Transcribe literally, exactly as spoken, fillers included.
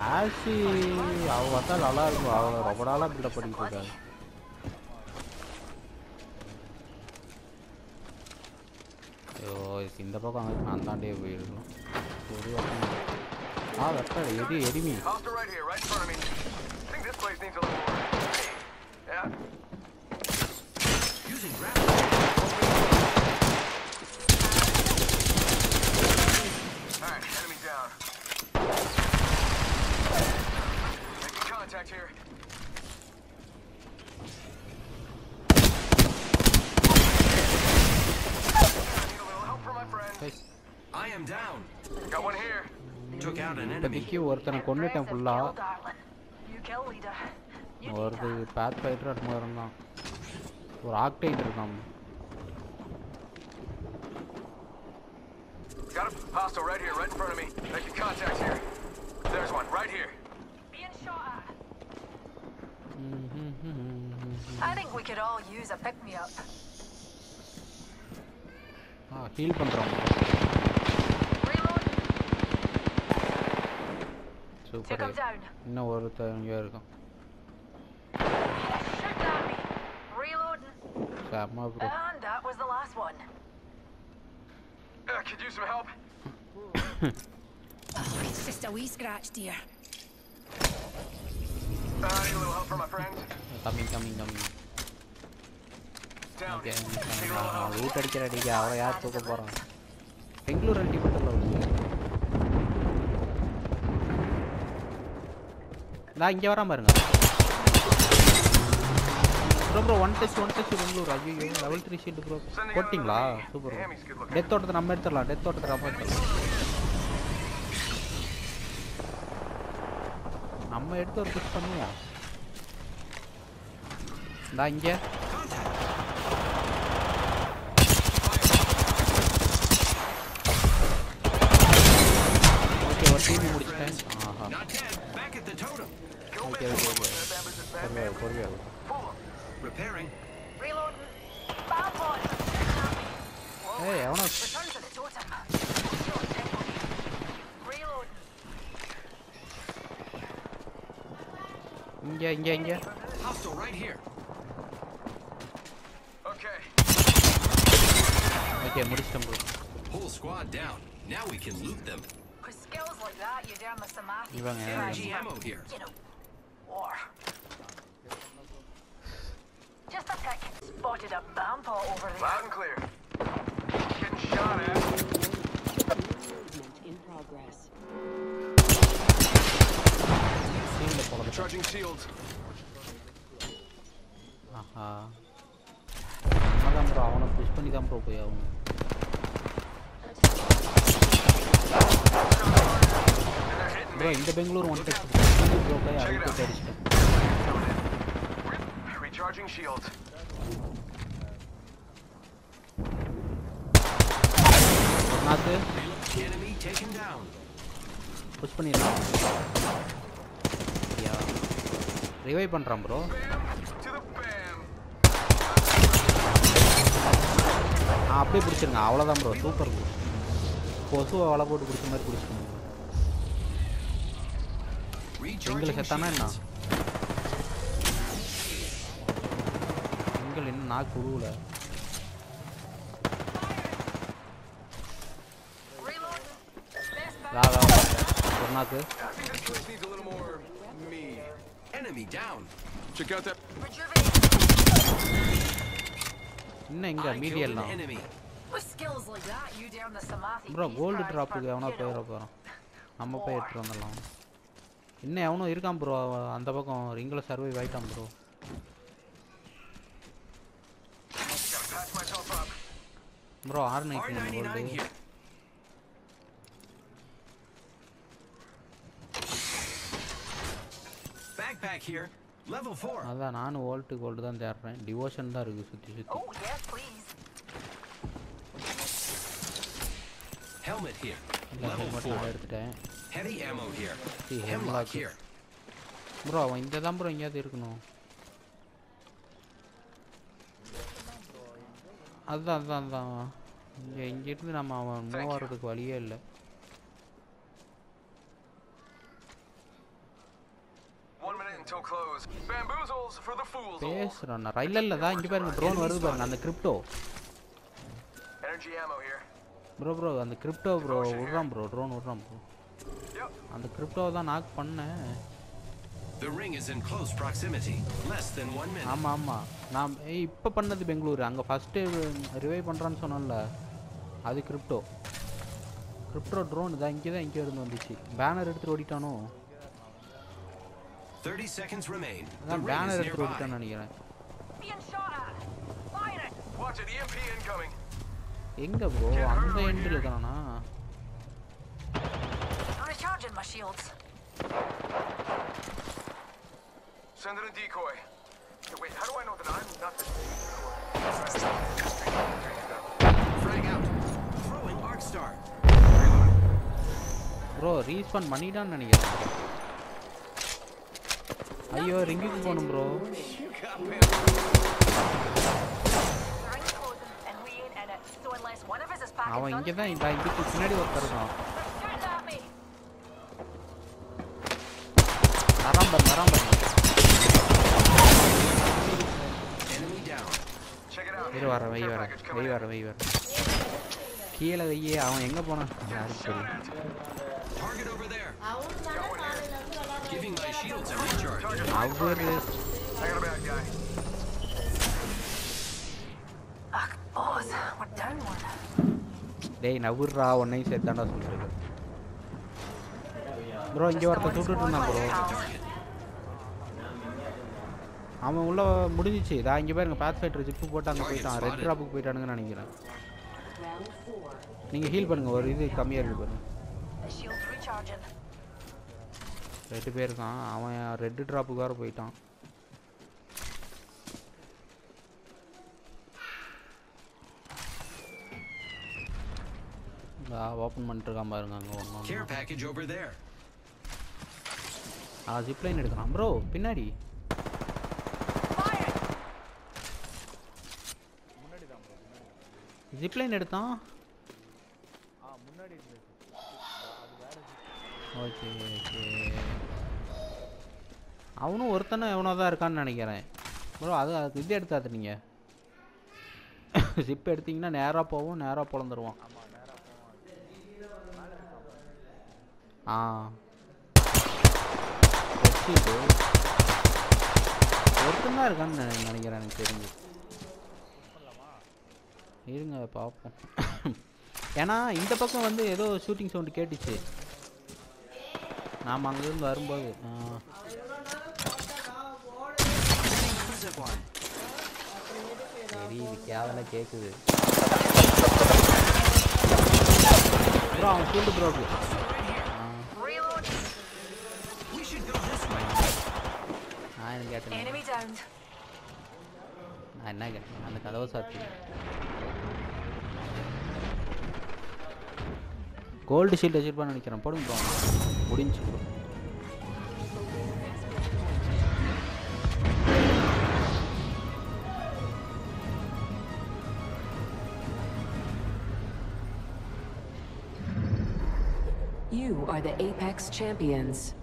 ஆஷி அவ பார்த்தா நல்லா இருக்கும். அவ ரொம்ப நாளா பில்டப் பண்ணிட்டு இருக்காங்க. ஐயோ இந்த பக்கம் அங்கே நான் தாண்டியே போயிருக்கணும். ஒரு வருஷம் ஆ வெட்டர் எடி எடிமி here. I am down. Got one here. Took out an enemy. இப்போதைக்கு ஒருத்தனை கொன்னுட்டேன் ஃபுல்லா. ஒரு பாத் ஃபைட்டர் அட்மா இருந்தான். ஒரு ஆக்டைட் இருக்கான். Got a hostile right here, right in front of me. Making contact here. There's one right here. Being shot at. I think we could all use a pick me up. Ah, heal பண்றோம். Reload. Super. இன்னும் ஒருத்தன் இங்க இருக்கான். Shoot at me. Reload. Sama bro. And that was the last one. Uh, could use some help. Oh, it's just a wee scratch, dear. Uh, I need a little help from my friends. Coming, coming, coming. Down. Okay, I'm loot அடிக்கிற அடிக்க அவளை யார் தூக்க போறான்? பெங்களூர் அல்டிமேட்ல வந்து. நான் இங்க வரேன் பாருங்க. Bro bro one touch one touch Bangalore ஐயோ லெவல் த்ரீ ஷீட் ப்ரோ போட்டிங்களா? சூப்பர். டெத் ஓட்டத்தை நம்ம எடுத்துடலாம். டெத் ஓட்டத்தை நம்ம எடுத்துடலாம். நம்ம எடுத்து ஒரு புஷ் பண்ணுங்க. டா இங்க ஓகே ஒரு டீம் முடிச்சிட்டேன். ஆஹா ஓகே ஓகே ஓகே பொறுமையா பொறுமையா repairing Reload. Balbon. ஏய் அவன Return to the totem. Reload. இங்க இங்க இங்க hostile right here. Okay. Okay முடிச்சிட்டோம் bro. Whole squad down. Now we can loot them. With skills like that, you damn the Samathi. இவங்க Energy ammo here. You know, war. Just a tick. Spotted a bampa over there. Loud and clear. Getting shot at. Movement in progress. Charging shields. ஆஹா நம்மதான் bro அவனை push பண்ணி தான் bro போய் ஆகணும். Bro இந்த Bangalore one touch bro போய் அடிச்சு அடிச்சிட்டேன். Recharging shields. நாக்கு Enemy taken down. புஷ் பண்ணிடலாம். யா ரிவைவ் பண்றான் ப்ரோ. ஆ அப்படியே பிடிச்சிருங்க. அவ்வளோதான் ப்ரோ சூப்பர் ப்ரோ. கொசுவை வலை போட்டு பிடிச்ச மாதிரி பிடிச்சிருங்க. எங்களை செத்தானா என்ன? எங்கள் இன்னும் நாக்கு உருவல. வா வா ஒரு நாக்கு. Enemy down. Check out that. இன்னும் எங்க மீடியல்லாம் With skills like that, you damn the Samathi. Bro gold டிராப்புக்கு எவனோ போயிட போகிறான். நம்ம போய் எடுத்துட்டு வந்துடலாம். இன்னும் எவனோ இருக்கான் ப்ரோ அந்த பக்கம் ரிங்கில் சர்வைவ் ஆகிட்டான் bro. Bro R ninety gold backpack here. Level four. அதான் நானும் வோல்ட் கோல்டு தான் தேடுறேன். டிவோஷன் தான் இருக்கு சுற்றி சுற்றி. Oh yes, please. Helmet here. Level four எடுத்துட்டேன். Heavy ammo here. See hemlock here. Bro அவன் இங்க தான் ப்ரோ எங்கயாவது இருக்கணும். அதான் அதான் அதான் இங்க இங்க இருந்து நம்ம அவன் மூவ் ஆகிறதுக்கு வழியே இல்லை. until close. Bamboozles for the fools. பேசுறேன் நான் இல்ல இல்ல தான் இங்க பாருங்க ட்ரோன் வருது பாருங்க அந்த Crypto Energy ammo here. Bro bro அந்த கிரிப்டோ ப்ரோ விடுறான் ப்ரோ ட்ரோன் விடுறான் ப்ரோ அந்த கிரிப்டோவை தான் நாக் பண்ணேன். The ring is in close proximity. Less than one minute. ஆமா ஆமா நான் இப்போ பண்ணது பெங்களூர் அங்க ஃபர்ஸ்ட் ரிவைவ் பண்றான்னு சொன்னேன்ல அது கிரிப்டோ கிரிப்டோ ட்ரோன் தான் இங்க தான் இங்க இருந்து வந்துச்சு. பேனர் எடுத்து ஓடிட்டானோ thirty seconds remain. அதான் பேனர் எடுத்து ஓடிட்டான்னு நினைக்கிறேன். Being shot at. Fire it. Watch it, E M P incoming. எங்க ப்ரோ அந்த எண்ட்ல இருக்கானா? Recharging my shields. Send in a decoy. Hey, wait, how do I know that I'm nothing? Frag out. Throwing arc star. Bro respawn பண்ணிட்டான்னு நினைக்கிறேன். ஐயோ ரிங்குக்கு போணும் bro. அவன் இங்க தான் இந்த இதுக்கு பின்னாடி ஒருத்தருக்கான். நரம்பர் நரம்பர் இரு வர வை வர வை வர வை வர கீழே வையே அவன் எங்க போனான் யாருக்கு தெரியும். அவரு டேய் நவுர்ரா உன்னையும் சேர்த்தாண்டா சொல்லிருக்கு ப்ரோ. இங்கே ஒருத்தர் சுட்டுட்டு இருந்தான் ப்ரோ. அவன் உள்ள முடிஞ்சிச்சு. இதா இங்கே பாருங்க பாத் ஃபைட்டர் ஜிப்பு போட்டு அங்கே போயிட்டான். ரெட் ட்ராப்புக்கு போயிட்டானுங்கன்னு நினைக்கிறேன். நீங்கள் ஹீல் பண்ணுங்க ஒரு இது கம்மியாக இருக்கு பாருங்க. ரெண்டு பேர் இருக்கான். அவன் ரெட்டு ட்ராப்புக்கு வேறு போயிட்டான். ஓப்பன் பண்ணிட்டு இருக்கான் பாருங்க அங்கே ஒன்று. ஆ ஜிப்லைன் எடுக்கிறான் ப்ரோ பின்னாடி. ஜிப்லைன் எடுத்தான். ஓகே ஓகே அவனும் ஒருத்தனை எவனோ தான் இருக்கான்னு நினைக்கிறேன் ப்ரோ. அது அது இது எடுத்தாது நீங்கள் ஜிப் எடுத்தீங்கன்னா நேராக போவோம் நேராக பிறந்துருவான். ஆ ஒருத்தன் தான் இருக்கான்னு நினைக்கிறேன் எனக்கு தெரிஞ்சு. இருங்க பார்ப்போம். ஏன்னா இந்த பக்கம் வந்து ஏதோ ஷூட்டிங் சவுண்டு கேட்டுச்சு நாம் அங்கேருந்து வரும்போது. சரி இது கேவல கேட்குது ப்ரோ. அவன் ஃபீல்டு ப்ரோக்கு நான் என்ன கேட்டேன் நான் என்ன கேட்டேன் அந்த கதவை சாத்தி. கோல்டு ஷீல்ட் வச்சிருப்பான்னு நினைக்கிறேன். போடுங்க ப்ரோ முடிஞ்சு bro. You are the Apex champions.